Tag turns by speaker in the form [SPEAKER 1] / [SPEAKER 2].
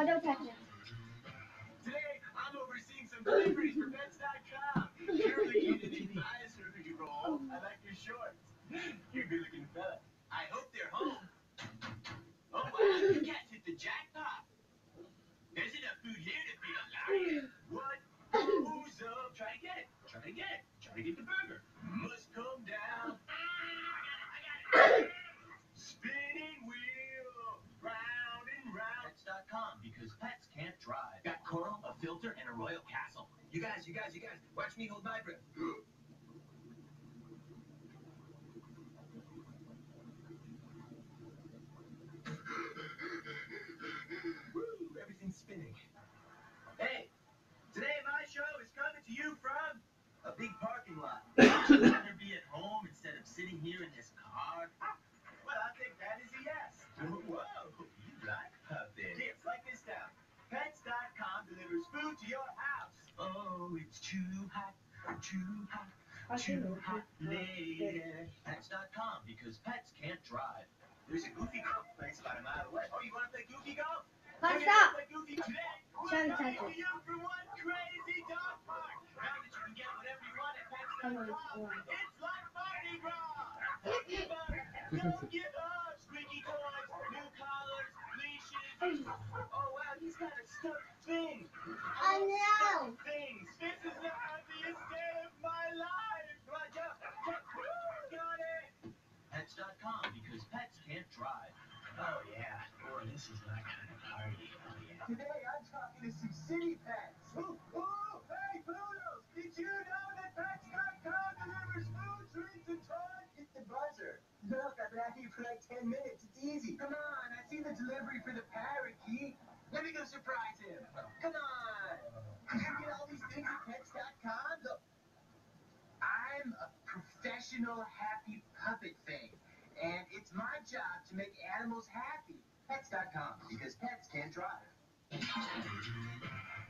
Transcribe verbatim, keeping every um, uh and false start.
[SPEAKER 1] Oh, don't touch it.
[SPEAKER 2] Today, I'm overseeing some deliveries for Pets dot com. Surely you didn't buy a surgery roll. I like your shorts. You're a good-looking fella. I hope they're home. Oh, wow, you guys hit the jackpot. There's enough food here to feed a lion. What? Who's up? Try to get it. Try to get it. Try to get the burger. Must come down. I got it. Spinning wheel. Round and round. Pets dot com, because pets can't drive. Got coral, a filter, and a royal castle. You guys, you guys, you guys, watch me hold my breath. Woo, everything's spinning. Hey, today my show is coming to you from a big parking lot. Would you rather be at home instead of sitting here in this car? Well, I think that is a yes. Whoa, you like puppets. Here, write this down. Pets dot com delivers food to your house. Oh, it's too hot, too hot, too hot, lady. Pets dot com, because pets can't drive. There's a goofy golf place about a mile away. Oh, you want to play goofy golf?
[SPEAKER 1] Let's
[SPEAKER 2] We're gonna
[SPEAKER 1] stop.
[SPEAKER 2] play goofy today.
[SPEAKER 1] Try
[SPEAKER 2] We're
[SPEAKER 1] to
[SPEAKER 2] coming
[SPEAKER 1] touch
[SPEAKER 2] to
[SPEAKER 1] it.
[SPEAKER 2] you from one crazy dog park. Now that you can get whatever you want at Pets dot com, it's like Mardi Gras. Don't give up. Squeaky toys, new collars, leashes. Oh wow, he's got a stuffed thing.
[SPEAKER 1] I know.
[SPEAKER 2] Stuffed things. This is the happiest day of my life. Come on, jump, jump. Got it. Pets dot com, because pets can't drive. Oh yeah. Boy, this is my kind of party. Oh yeah. Today I'm talking to some city pets. Ooh, ooh, hey, Poodles! Did you know that Pets dot com delivers food, treats, and toys? Hit the buzzer. Look, I've been out here for like ten minutes. It's easy. Come on, I see the delivery for the parakeet. Let me go surprise him. Come on. Did you get all these things at Pets dot com? Look, I'm a professional happy puppet thing, and it's my job to make animals happy. Pets dot com, because pets can't drive.